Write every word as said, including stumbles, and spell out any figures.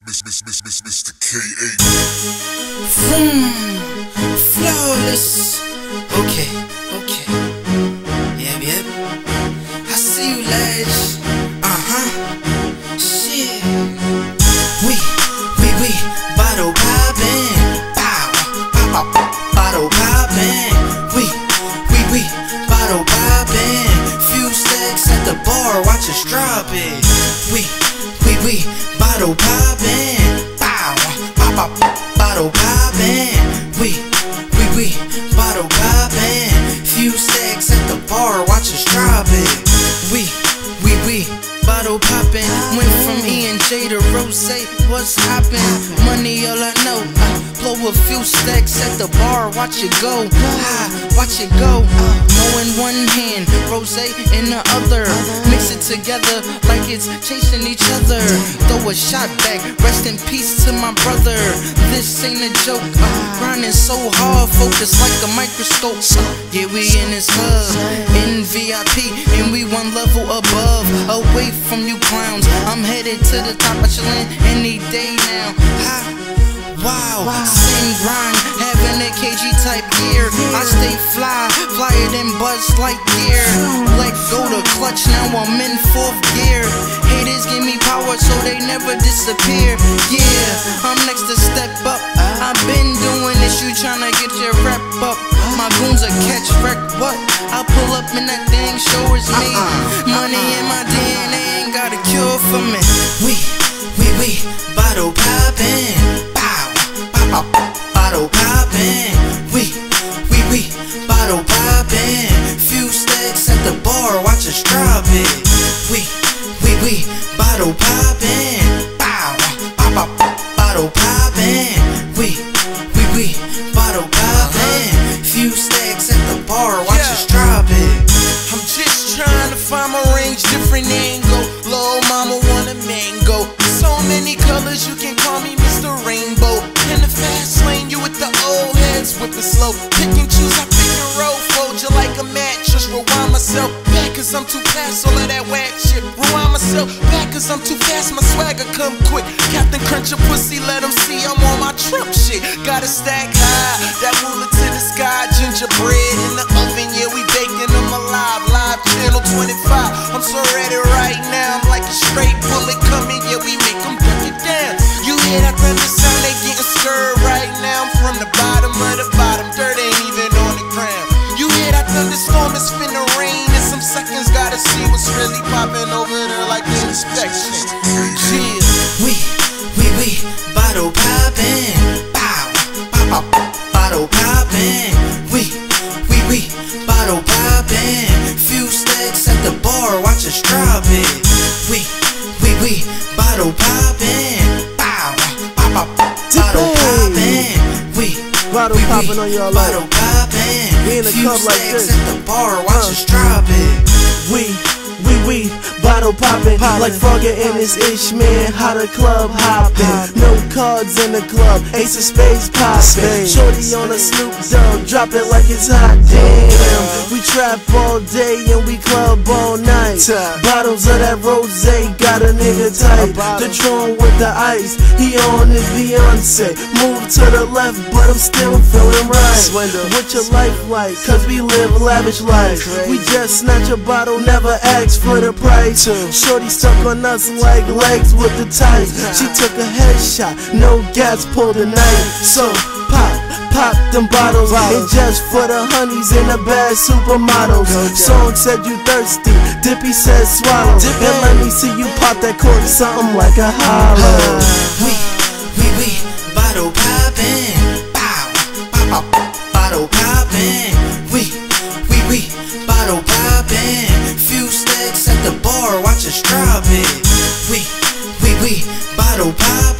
Mister K eight. Vroom, flawless. Okay, okay. Yep, yep. I see you, lads. Uh huh. Shit. We, we, we. Bottle poppin'. Bow. Pop, pop, bottle poppin'. We, we, we. Bottle poppin'. Few stacks at the bar, watch us drop it. We, we, we. Bottle poppin'. Bow. Pop, pop, bottle poppin'. We, we, we. Bottle poppin'. Few stacks at the bar, watch us drop it. We, we, we. Bottle poppin'. Went from E and J to Rose. What's hoppin'? Money all I know. Uh, blow a few stacks at the bar, watch it go. Ah, watch it go. No in one hand, Rose in the other. Mix it together like it's chasing each other. Throw a shot back, rest in peace to my brother. This ain't a joke. Uh, grinding so hard, focus like a microscope. Uh, yeah, we in this hub, in V I P, and we one level above, away from you clowns. I'm headed to the top of Chillin' any day now. Ha. Wow, same grind, having a K G type gear. I stay fly, flyer than Buzz Lightyear. Let go the clutch, now I'm in fourth gear. Haters give me power so they never disappear. Yeah, I'm next to step up. I've been doing this, you tryna get your rep up. My goons a catch wreck, what? I pull up and that thing sure is me. Money in my D N A ain't got a cure for me. We, we, we, bottle poppin'. Bottle poppin', we, we, we, bottle poppin'. Few stacks at the bar, watch us drop it. We, we, we, bottle poppin'. Bow, pop, pop, bottle poppin'. We, we, we, bottle poppin'. Few stacks at the bar, watch yeah. us drop it. I'm just trying to find my range, different angle. Lil' mama want a mango. So many colors, you can call me Mister Rainbow. In the fast lane, you with the old heads, whipping slow. Pick and choose, I pick and roll. Fold you like a mattress. Rewind myself back, cause I'm too fast. All of that whack shit. Rewind myself back, cause I'm too fast. My swagger come quick. Captain Crunch your pussy, let them see I'm on my Trump shit. Got a stack high, that ruler to the sky. Gingerbread in the oven, yeah, we baking them alive. Live channel twenty-five. I'm so ready right now. I'm like a straight bullet coming, yeah, we make them break it down. You hear that thunder sound, they getting stirred right now. I'm from the bottom of the bottom, dirt ain't even on the ground. You hear that thunderstorm, it's finna rain. In some seconds, gotta see what's really popping over there like the inspection. Yeah. We, we, we, bottle poppin'. Bow, pop, pop, bottle poppin'. We, we, we, bottle poppin'. Few stacks at the bar, watch us drop it. We, we, we, bottle poppin'. Bow, pop, pop, bottle poppin'. We, bottle poppin' on y'all life. Bottle poppin'. We in a club like this. At the bar, watch us drop it. We, we, we, bottle poppin', like Frogger and his ish man, how the club hoppin'. No cards in the club, ace of spades poppin'. Shorty on a Snoop Dogg, drop it like it's hot, damn. We trap all day and we club all night. Bottles of that rosé got a nigga tight. The Tron with the ice, he on his Beyonce. Move to the left, but I'm still feeling right. What your life like? Cause we live lavish life. We just snatch a bottle, never ask for the price. Shorty stuck on us like legs with the tights. She took a headshot, no gas, pulled a knife. So pop, pop them bottles, and just for the honeys and the bad supermodels. Song said you thirsty, Dippy said swallow. And let me see you pop that cork, something like a hollow. We, we, we, bottle poppin'. Bow, pop, pop, bottle poppin'. We, we, we, bottle poppin'. Few stacks at the bar, watch us drop it. We, we, we, bottle poppin'.